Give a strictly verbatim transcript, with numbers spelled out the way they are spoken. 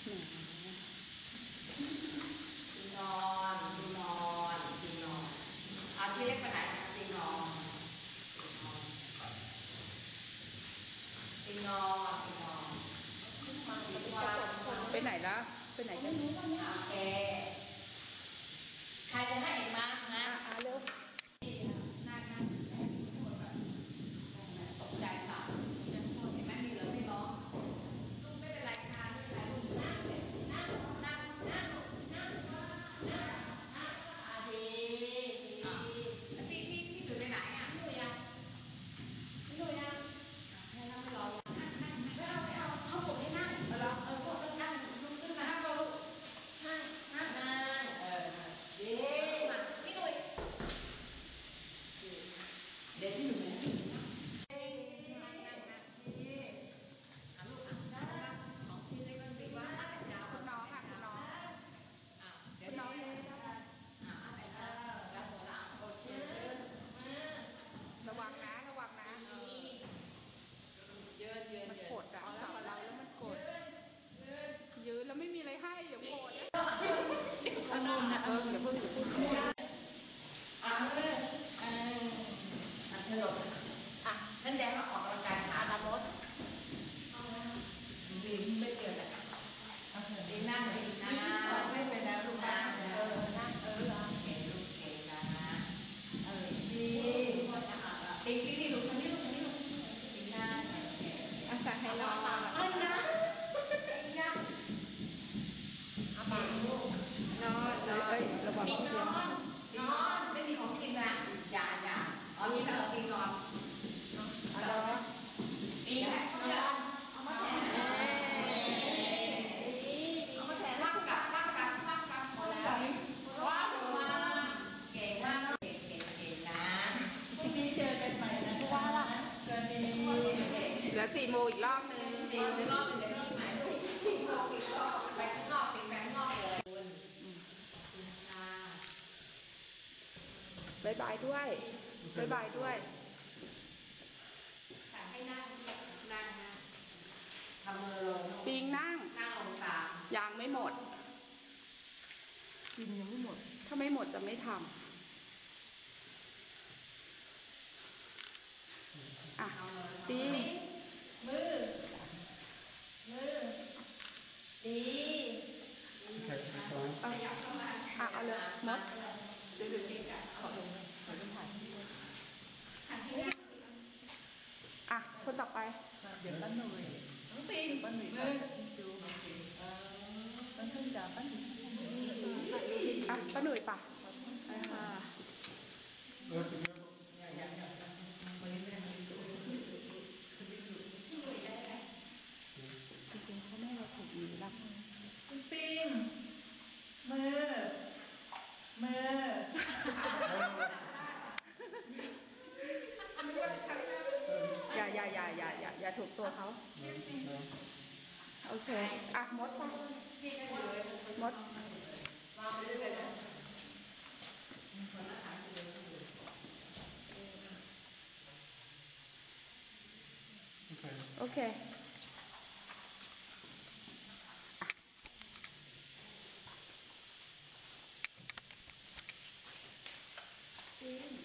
ตีนอนตีนอนตีนอนเอาชี้เล็กไปไหนตีนอนตีนอนตีนอนไปไหนละไปไหนกันโอเคใครจะให้เองมานะอ่ะเร็วนั่งนั่งตกใจค่ะเห็นไหมมีเหลือไม่ร้องลูกไม่เป็นไรค่ะไม่เป็นไรลูกนั่งเลยนั่งนั่งนั่งนั่งนั่งนั่งอาดีแล้วพี่พี่พี่ดูไปไหนอ่ะพี่ดูยังพี่ดูยังให้นั่งรอไม่เอาไม่เอาเขาบอกให้นั่งเออเออพวกต้องนั่งลุกขึ้นมานั่งเรานั่งนั่งนั่งเออดีมาพี่ดูเดี๋ยวพี่ดูนะของชิ้นเล็กมันตีว่าอาจจะคุณน้องค่ะคุณน้องเดี๋ยวน้องเลยอ่าอะไรนะแล้วหัวเราโอเคระวังนะระวังนะเยินเยินมันกดอ่ะจับเราแล้วมันกดยืนแล้วไม่มีอะไรให้เดี๋ยวโกรธอารมณ์นะเออเดี๋ยวเพิ่งพูดอ่ามือเอออ่ะถลกอ่ะนั่นแดงมาออกกำลังกายขาตามรถดีไม่เกี่ยวกันดีนั่งดีนั่งไม่เป็นแล้วลูกนั่งเออนั่งเออเก่งลูกเก่งนะเออดีดีดีดีลูกคนนี้ลูกคนนี้ลูกดีนั่งอาศัยให้รอเอ้ยนะเอ้ยนะเอาไปลูกนอนนอนเอ้ยระวังเสียงนอนไม่มีของกินนะอย่าอย่าอ๋อมีแต่เราตีนอนอะไรวะตีแขนเอามาแขนเอามาแขนนั่งกับนั่งกับนั่งกับพอแล้วว้าวมาเก่งมากเก่งเก่งเก่งนะพรุ่งนี้เจอกันใหม่นะทุกว่าละเกินดีเหลือสี่โมงอีกรอบนึงสี่โมงอีกรอบนึงเดี๋ยวนี่หมายสุดสี่โมงอีกรอบไปข้างนอกสิไปข้างนอกเลยบายบายด้วยบายบายด้วยให้นั่งนั่งทำมือลงปิงนั่งนั่งลงตายังไม่หมดปิงยังไม่หมดถ้าไม่หมดจะไม่ทำอ่ะปิงมือมือดีเอาอ่ะเอาเลยมดเดี๋ยวเดี๋ยวขอลงขอลงถ่ายอ่ะคนต่อไปเดี๋ยวป้าหนุ่ยน้องปิงป้าหนุ่ยดูป้าหนุ่ยจ๋าป้าหนุ่ยอ่ะป้าหนุ่ยป่ะจริงๆเขาไม่เราถูกมือรับคุณปิงมือมืออย่าอย่าอย่าอย่าอย่าอย่าถูกตัวเขาโอเคอ่ะมดป่ะมดโอเคจริง